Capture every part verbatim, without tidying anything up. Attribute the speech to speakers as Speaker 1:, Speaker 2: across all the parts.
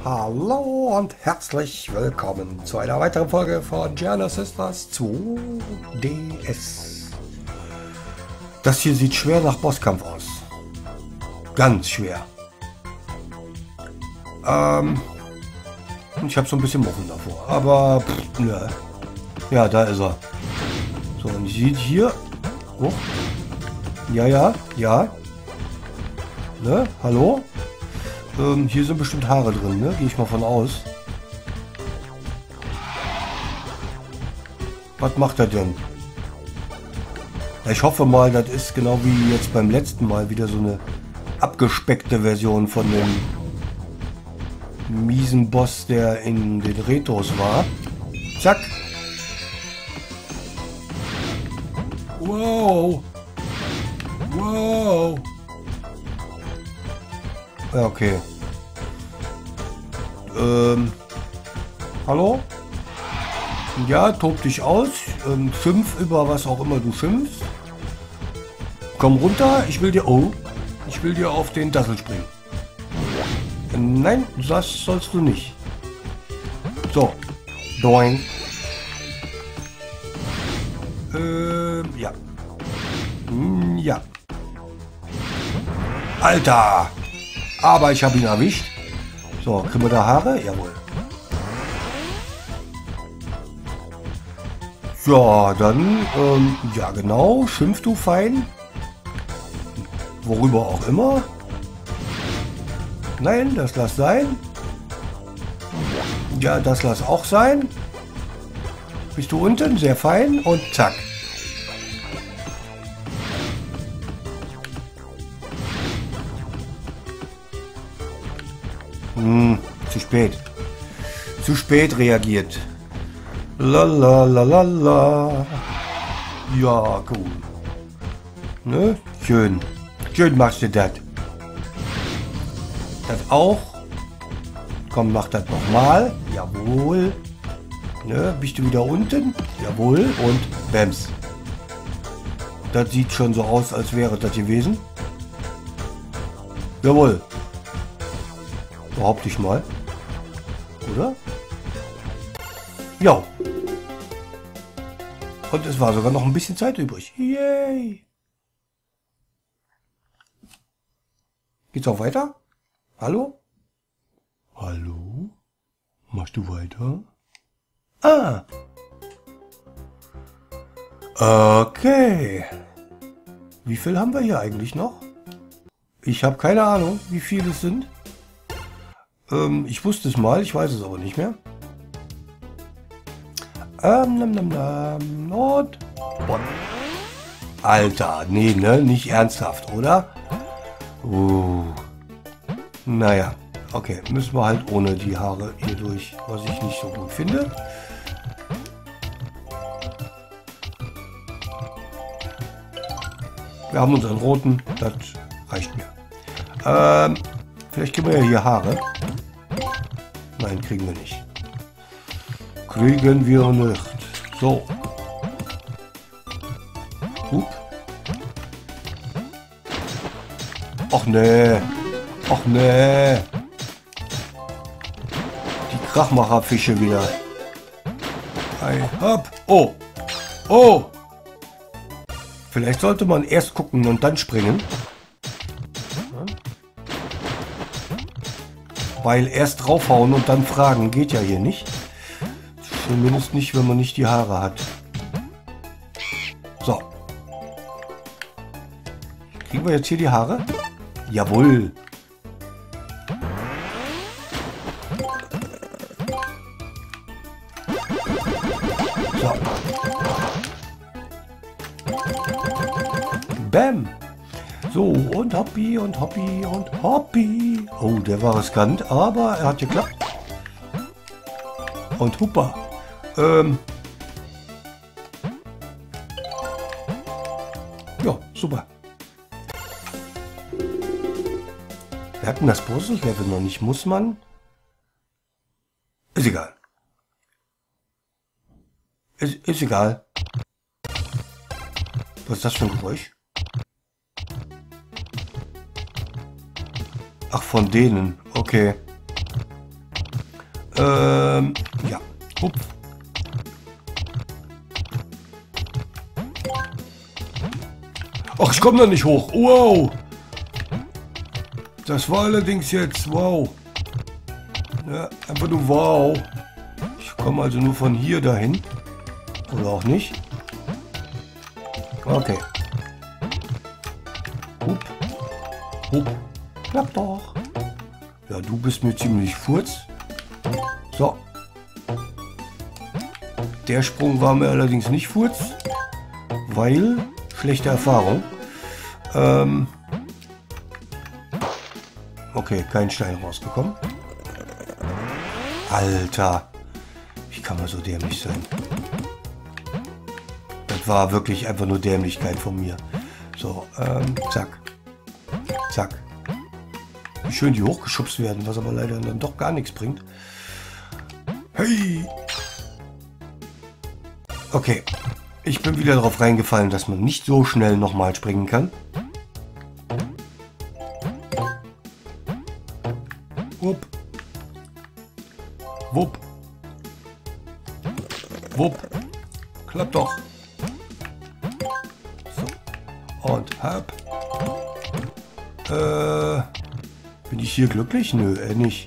Speaker 1: Hallo und herzlich willkommen zu einer weiteren Folge von Giana Sisters zwei D S. Das hier sieht schwer nach Bosskampf aus. Ganz schwer. Ähm, ich habe so ein bisschen Muffen davor, aber pff, ne. Ja, da ist er. So, und ich sehe hier. Oh. Ja, ja, ja. Ne, hallo? Ähm, hier sind bestimmt Haare drin, ne? Gehe ich mal von aus. Was macht er denn? Ja, ich hoffe mal, das ist genau wie jetzt beim letzten Mal wieder so eine abgespeckte Version von dem miesen Boss, der in den Retros war. Zack. Wow. Wow. Ja, okay. Ähm. Hallo? Ja, tob dich aus. Ähm, schimpf über was auch immer du schimpfst. Komm runter, ich will dir... Oh. Ich will dir auf den Dassel springen. Äh, nein, das sollst du nicht. So. Doing. Ähm, ja. Hm, ja. Alter! Aber ich habe ihn erwischt. So, kriegen wir da Haare? Jawohl. Ja, dann, ähm, ja genau, schimpf du fein. Worüber auch immer. Nein, das lass sein. Ja, das lass auch sein. Bist du unten? Sehr fein. Und zack. Hm, zu spät. Zu spät reagiert. Lalalala. Ja, cool. Ne? Schön. Schön machst du das. Das auch. Komm, mach das nochmal. Jawohl. Ne? Bist du wieder unten? Jawohl. Und Bams. Das sieht schon so aus, als wäre das gewesen. Jawohl. Behaupte ich mal. Oder? Ja. Und es war sogar noch ein bisschen Zeit übrig. Yay. Geht's auch weiter? Hallo? Hallo? Machst du weiter? Ah. Okay. Wie viel haben wir hier eigentlich noch? Ich habe keine Ahnung, wie viele es sind. Ähm, ich wusste es mal, ich weiß es aber nicht mehr. Ähm, nam, nam, nam. Und... Bonn. Alter, nee, ne? Nicht ernsthaft, oder? Uh. Naja, okay. Müssen wir halt ohne die Haare hier durch, was ich nicht so gut finde. Wir haben unseren roten, das reicht mir. Ähm, vielleicht kriegen wir ja hier Haare. Nein, kriegen wir nicht. Kriegen wir nicht. So. Hup. Och nee. Och nee. Die Krachmacherfische wieder. Ei, hopp. Oh. Oh. Vielleicht sollte man erst gucken und dann springen. Weil erst draufhauen und dann fragen geht ja hier nicht. Zumindest nicht, wenn man nicht die Haare hat. So. Kriegen wir jetzt hier die Haare? Jawohl. So. Bam. So, und Hoppi und Hoppi und Hoppi. Oh, der war riskant, aber er hat geklappt. Und Huppa. Ähm. Ja, super. Wir hatten das Puzzle-Level noch nicht. Muss man? Ist egal. Ist, ist egal. Was ist das für ein Geräusch? Ach, von denen. Okay. Ähm, ja. Hup. Ach, ich komme da nicht hoch. Wow. Das war allerdings jetzt wow. Ja, einfach nur wow. Ich komme also nur von hier dahin. Oder auch nicht. Okay. Hup. Hup. Klappt doch. Ja, du bist mir ziemlich furz. So. Der Sprung war mir allerdings nicht furz. Weil... Schlechte Erfahrung. Ähm... Okay, kein Stein rausgekommen. Alter. Wie kann man so dämlich sein? Das war wirklich einfach nur Dämlichkeit von mir. So, ähm, zack. Zack. Wie schön die hochgeschubst werden, was aber leider dann doch gar nichts bringt. Hey! Okay. Ich bin wieder darauf reingefallen, dass man nicht so schnell nochmal springen kann. Wupp. Wupp. Wupp. Klappt doch. So. Und hab. Äh. Bin ich hier glücklich? Nö, äh, nicht.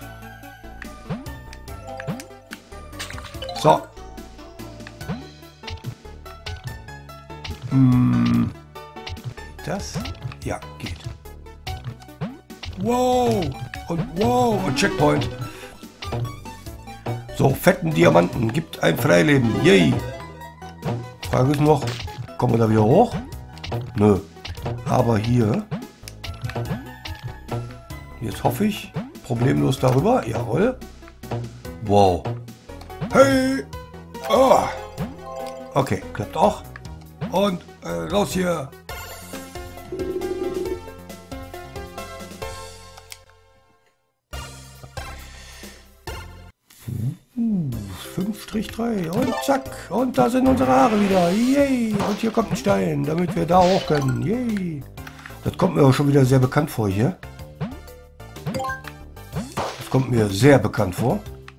Speaker 1: So. Hm. Geht das? Ja, geht. Wow. Und wow. Und Checkpoint. So, fetten Diamanten. Gibt ein Freileben. Yay. Frage ist noch, kommen wir da wieder hoch? Nö. Aber hier. Jetzt hoffe ich, problemlos darüber. Jawohl. Wow. Hey. Oh. Okay, klappt auch. Und äh, raus hier. fünf Strich drei und zack. Und da sind unsere Haare wieder. Yay. Und hier kommt ein Stein, damit wir da hoch können. Yay. Das kommt mir auch schon wieder sehr bekannt vor hier. Das kommt mir sehr bekannt vor.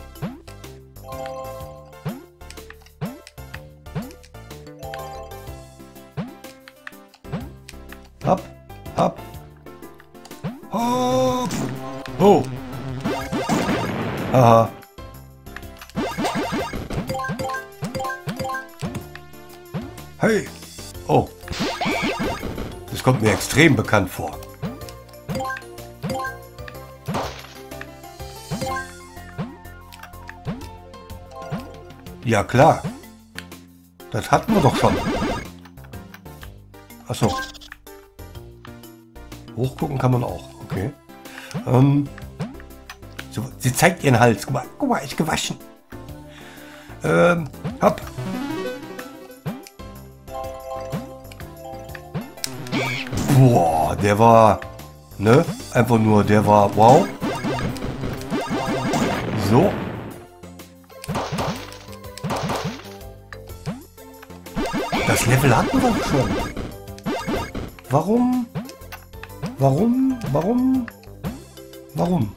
Speaker 1: Hopp, hopp. Hopp. Oh. Aha. Hey. Oh. Das kommt mir extrem bekannt vor. Ja klar. Das hatten wir doch schon. Achso. Hochgucken kann man auch. Okay. Ähm. So, sie zeigt ihren Hals. Guck mal, guck mal, ich gewaschen. Ähm, hopp. Boah, der war, ne? Einfach nur, der war, wow. So. Das Level hatten wir schon. Warum? Warum? Warum? Warum?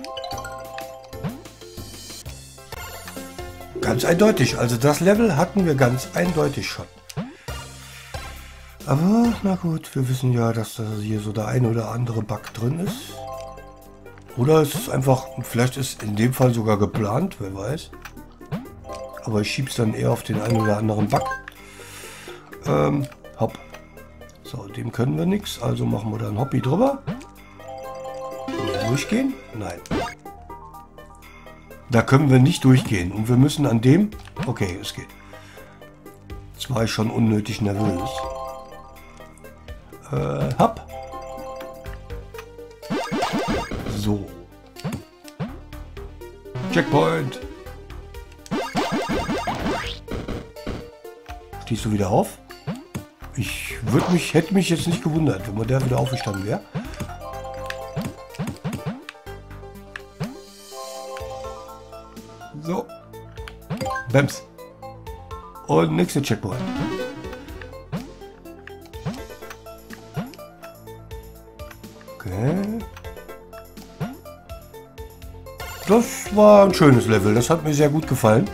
Speaker 1: Ganz eindeutig. Also das Level hatten wir ganz eindeutig schon. Aber, na gut, wir wissen ja, dass da hier so der eine oder andere Bug drin ist. Oder es ist einfach, vielleicht ist in dem Fall sogar geplant, wer weiß. Aber ich schieb's dann eher auf den einen oder anderen Bug. Ähm, hopp. So, dem können wir nichts, also machen wir da ein Hoppi drüber. Können wir durchgehen? Nein. Da können wir nicht durchgehen. Und wir müssen an dem... Okay, es geht. Jetzt war ich schon unnötig nervös. Äh, hopp. So. Checkpoint. Stehst du wieder auf? Ich würde mich, hätte mich jetzt nicht gewundert, wenn man da wieder aufgestanden wäre. So. Bams. Und nächste Checkpoint. Okay. Das war ein schönes Level. Das hat mir sehr gut gefallen.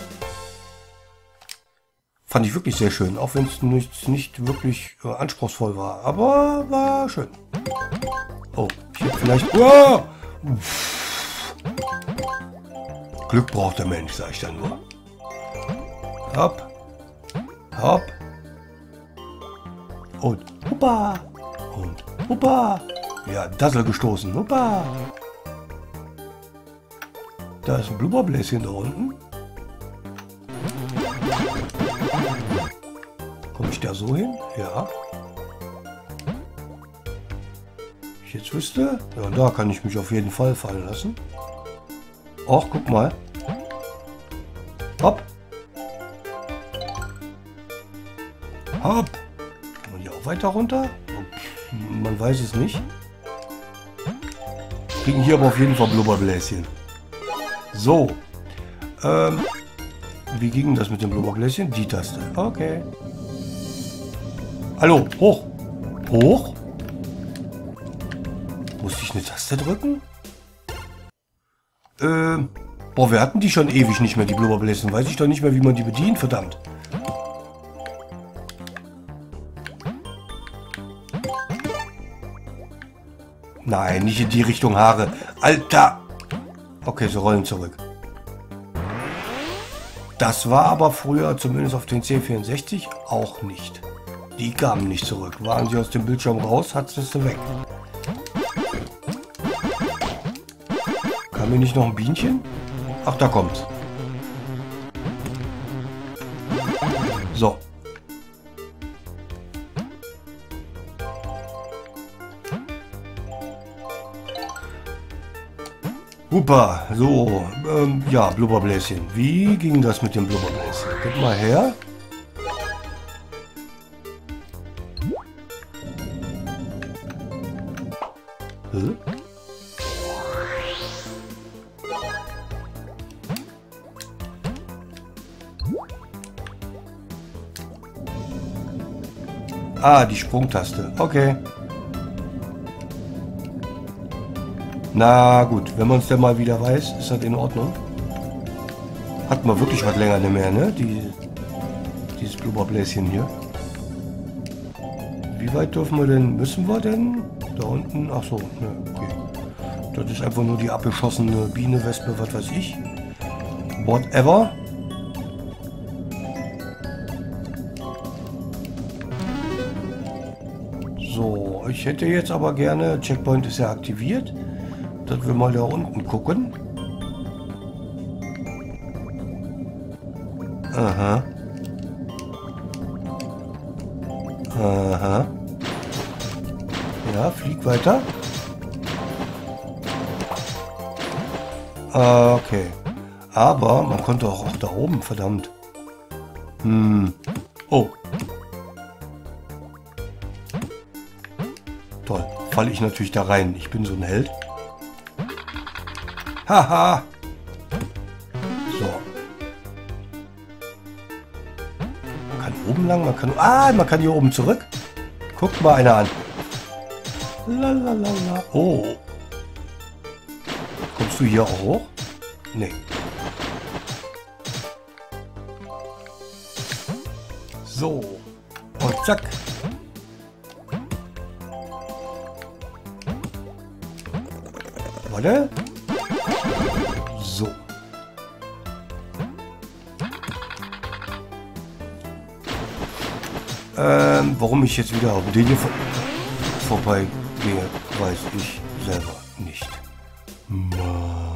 Speaker 1: Fand ich wirklich sehr schön. Auch wenn es nicht, nicht wirklich äh, anspruchsvoll war. Aber war schön. Oh, ich hätte vielleicht... Oh! Glück braucht der Mensch, sag ich dann nur. Hopp. Hopp. Und huppa. Und huppa. Ja, Dassel gestoßen. Huppa. Da ist ein Blubberbläschen da unten. Komme ich da so hin? Ja. Ich jetzt wüsste. Ja, da kann ich mich auf jeden Fall fallen lassen. Och, guck mal. Hopp. Hopp. Kann man hier auch weiter runter? Man weiß es nicht. Kriegen hier aber auf jeden Fall Blubberbläschen. So. Ähm, wie ging das mit dem Blubberbläschen? Die Taste. Okay. Hallo, hoch. Hoch? Musste ich eine Taste drücken? Ähm, boah, wir hatten die schon ewig nicht mehr, die Blubberbläschen. Weiß ich doch nicht mehr, wie man die bedient, verdammt. Nein, nicht in die Richtung Haare. Alter! Okay, sie rollen zurück. Das war aber früher, zumindest auf den C vierundsechzig, auch nicht. Die kamen nicht zurück. Waren sie aus dem Bildschirm raus, hat es sie weg. Kam hier nicht noch ein Bienchen? Ach, da kommt's. So. Super, so, ähm, ja, Blubberbläschen. Wie ging das mit dem Blubberbläschen? Guck mal her. Hä? Ah, die Sprungtaste. Okay. Na gut, wenn man es denn mal wieder weiß, ist das in Ordnung. Hat man wirklich was länger nicht mehr, ne? Die, dieses Blubberbläschen hier. Wie weit dürfen wir denn, müssen wir denn? Da unten, ach so, ne, okay. Das ist einfach nur die abgeschossene Biene, Wespe, was weiß ich. Whatever. So, ich hätte jetzt aber gerne, Checkpoint ist ja aktiviert, dass wir mal da unten gucken. Aha. Aha. Ja, flieg weiter. Okay. Aber man konnte auch, auch da oben, verdammt. Hm. Oh. Toll. Falle ich natürlich da rein. Ich bin so ein Held. Haha. So. Man kann oben lang, man kann... Ah, man kann hier oben zurück. Guckt mal einer an. Lalalala. Oh. Kommst du hier auch hoch? Nee. So. Und zack. Warte. So. Ähm, warum ich jetzt wieder auf den hier vor vorbei gehe, weiß ich selber nicht.